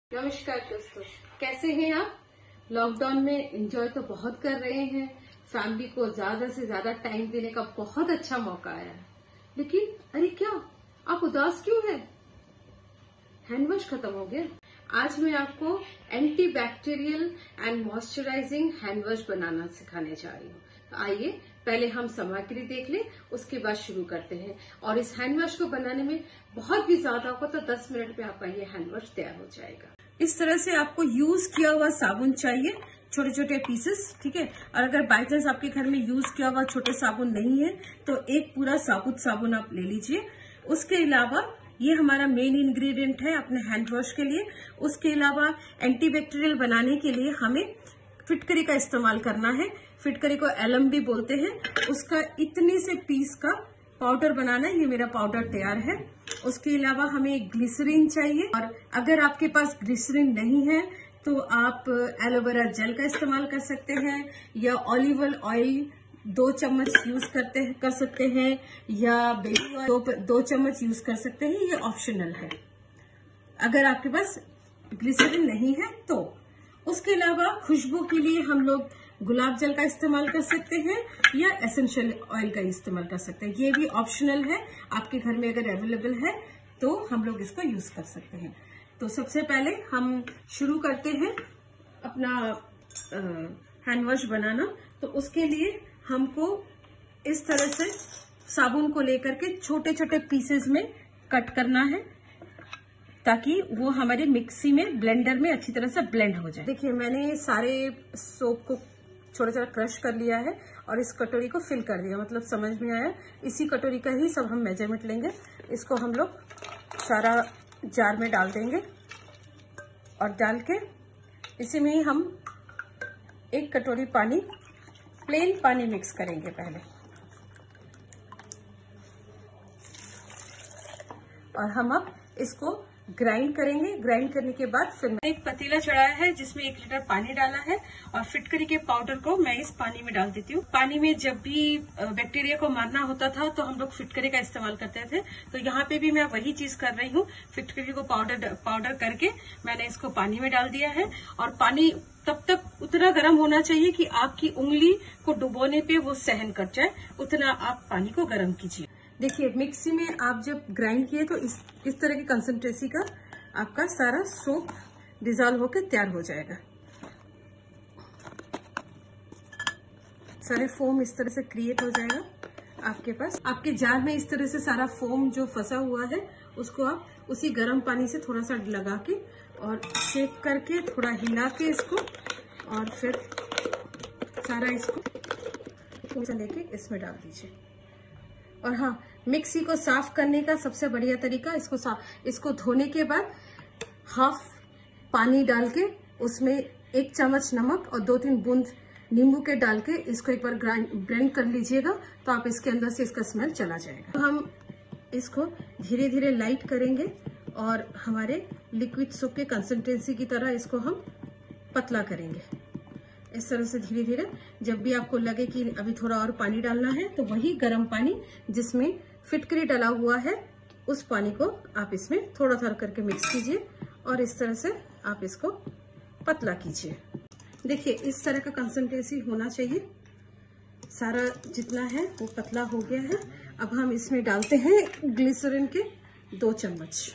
नमस्कार दोस्तों, कैसे हैं आप। लॉकडाउन में एंजॉय तो बहुत कर रहे हैं। फैमिली को ज्यादा से ज्यादा टाइम देने का बहुत अच्छा मौका आया है। लेकिन अरे क्या आप उदास क्यों हैं? हैंड वॉश खत्म हो गया। आज मैं आपको antibacterial and moisturising hand wash बनाना सिखाने जा रही हूँ। तो आइए पहले हम सामग्री देख लें, उसके बाद शुरू करते हैं। और इस हैंड वॉश को बनाने में बहुत भी ज्यादा होगा तो 10 मिनट में आपका ये हैंड वॉश तैयार हो जाएगा। इस तरह से आपको यूज किया हुआ साबुन चाहिए, छोटे छोटे पीसेस, ठीक है। और अगर बाय चांस आपके घर में यूज किया हुआ छोटे साबुन नहीं है तो एक पूरा साबुत साबुन आप ले लीजिए। उसके अलावा ये हमारा मेन इंग्रेडिएंट है अपने हैंड वॉश के लिए। उसके अलावा एंटीबैक्टीरियल बनाने के लिए हमें फिटकरी का इस्तेमाल करना है। फिटकरी को एलम भी बोलते हैं। उसका इतने से पीस का पाउडर बनाना है। ये मेरा पाउडर तैयार है। उसके अलावा हमें ग्लिसरीन चाहिए, और अगर आपके पास ग्लिसरीन नहीं है तो आप एलोवेरा जेल का इस्तेमाल कर सकते हैं, या ऑलिव ऑयल 2 चम्मच यूज कर सकते हैं, या बेबी ऑयल 2 चम्मच यूज कर सकते हैं। ये ऑप्शनल है अगर आपके पास ग्लिसरीन नहीं है तो। उसके अलावा खुशबू के लिए हम लोग गुलाब जल का इस्तेमाल कर सकते हैं या एसेंशियल ऑयल का इस्तेमाल कर सकते हैं। ये भी ऑप्शनल है, आपके घर में अगर अवेलेबल है तो हम लोग इसको यूज कर सकते हैं। तो सबसे पहले हम शुरू करते हैं अपना हैंड वॉश बनाना। तो उसके लिए हमको इस तरह से साबुन को लेकर के छोटे छोटे पीसेस में कट करना है, ताकि वो हमारे मिक्सी में ब्लेंडर में अच्छी तरह से ब्लेंड हो जाए। देखिए मैंने सारे सोप को छोटा छोटा क्रश कर लिया है और इस कटोरी को फिल कर दिया, मतलब समझ में आया। इसी कटोरी का ही सब हम मेजरमेंट लेंगे। इसको हम लोग सारा जार में डाल देंगे और डाल के इसी में ही हम 1 कटोरी पानी, प्लेन पानी मिक्स करेंगे पहले। और हम अब इसको ग्राइंड करेंगे। ग्राइंड करने के बाद फिर मैं एक पतीला चढ़ाया है जिसमें 1 लीटर पानी डाला है, और फिटकरी के पाउडर को मैं इस पानी में डाल देती हूँ। पानी में जब भी बैक्टीरिया को मारना होता था तो हम लोग फिटकरी का इस्तेमाल करते थे, तो यहाँ पे भी मैं वही चीज कर रही हूँ। फिटकरी को पाउडर करके मैंने इसको पानी में डाल दिया है, और पानी तब तक उतना गर्म होना चाहिए कि आपकी उंगली को डुबोने पे वो सहन कर जाए, उतना आप पानी को गर्म कीजिए। देखिए मिक्सी में आप जब ग्राइंड किए तो इस तरह की कंसंट्रेंसी का आपका सारा सोप डिजॉल्व होकर तैयार हो जाएगा। सारे फोम इस तरह से क्रिएट हो जाएगा आपके पास। आपके जार में इस तरह से सारा फोम जो फंसा हुआ है उसको आप उसी गर्म पानी से थोड़ा सा लगा के और शेक करके थोड़ा हिला के इसको, और फिर सारा इसको थोड़ा सा लेके इसमें डाल दीजिए। और हाँ, मिक्सी को साफ करने का सबसे बढ़िया तरीका, इसको धोने के बाद हाफ पानी डाल के उसमें 1 चम्मच नमक और 2-3 बूंद नींबू के डाल के इसको एक बार ब्लेंड कर लीजिएगा, तो आप इसके अंदर से इसका स्मेल चला जाएगा। तो हम इसको धीरे धीरे लाइट करेंगे और हमारे लिक्विड सोप के कंसिस्टेंसी की तरह इसको हम पतला करेंगे। इस तरह से धीरे धीरे, जब भी आपको लगे कि अभी थोड़ा और पानी डालना है तो वही गर्म पानी जिसमें फिटकरी डाला हुआ है उस पानी को आप इसमें थोड़ा थोड़ा करके मिक्स कीजिए, और इस तरह से आप इसको पतला कीजिए। देखिए इस तरह का कंसिस्टेंसी होना चाहिए। सारा जितना है वो पतला हो गया है। अब हम इसमें डालते हैं ग्लिसरीन के 2 चम्मच।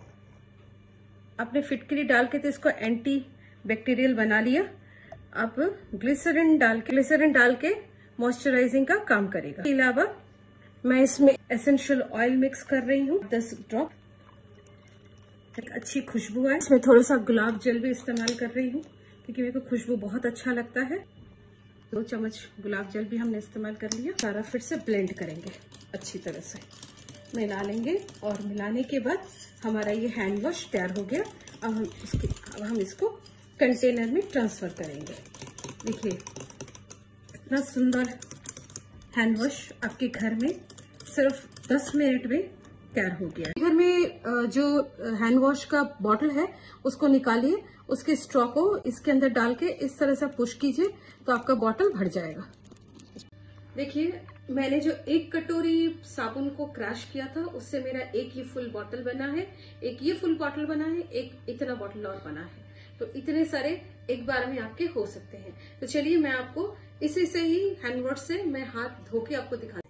आपने फिटकरी डाल के तो इसको एंटी बैक्टीरियल बना लिया। अब ग्लिसरीन डाल के मॉइस्चराइजिंग का काम करेगा। इसके अलावा मैं इसमें एसेंशियल ऑयल मिक्स कर रही हूँ 10 ड्रॉप। एक अच्छी खुशबू है। इसमें थोड़ा सा गुलाब जल भी इस्तेमाल कर रही हूँ क्योंकि मेरे को खुशबू बहुत अच्छा लगता है। 2 चम्मच गुलाब जल भी हमने इस्तेमाल कर लिया। सारा फिर से ब्लेंड करेंगे, अच्छी तरह से मिला लेंगे, और मिलाने के बाद हमारा ये हैंड वॉश तैयार हो गया। अब हम इसको कंटेनर में ट्रांसफर करेंगे। देखिए इतना सुंदर हैंड वॉश आपके घर में सिर्फ 10 मिनट में तैयार हो गया। घर में जो हैंड वॉश का बॉटल है उसको निकालिए, उसके स्ट्रॉ को इसके अंदर डाल के इस तरह से पुश कीजिए तो आपका बॉटल भर जाएगा। देखिए मैंने जो 1 कटोरी साबुन को क्रैश किया था उससे मेरा एक ये फुल बॉटल बना है, एक ये फुल बॉटल बना है, एक इतना बॉटल और बना है। तो इतने सारे एक बार में आपके हो सकते हैं। तो चलिए मैं आपको इसी से ही हैंड वॉश से मैं हाथ धो के आपको दिखा।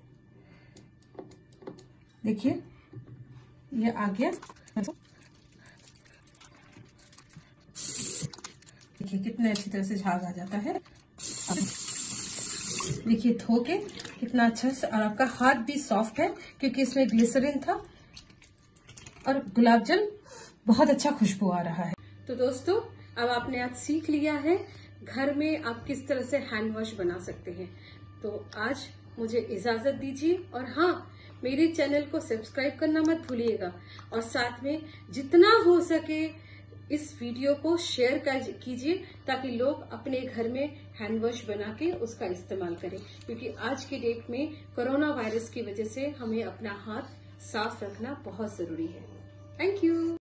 देखिए ये आ गया, देखिए कितने अच्छी तरह से झाग आ जाता है। देखिए धो के कितना अच्छा से, और आपका हाथ भी सॉफ्ट है क्योंकि इसमें ग्लिसरीन था और गुलाब जल बहुत अच्छा खुशबू आ रहा है। तो दोस्तों अब आपने आज सीख लिया है घर में आप किस तरह से हैंड वॉश बना सकते हैं। तो आज मुझे इजाजत दीजिए, और हाँ, मेरे चैनल को सब्सक्राइब करना मत भूलिएगा, और साथ में जितना हो सके इस वीडियो को शेयर कीजिए ताकि लोग अपने घर में हैंड वॉश बना के उसका इस्तेमाल करें, क्योंकि आज की डेट में कोरोना वायरस की वजह से हमें अपना हाथ साफ रखना बहुत जरूरी है। Thank you.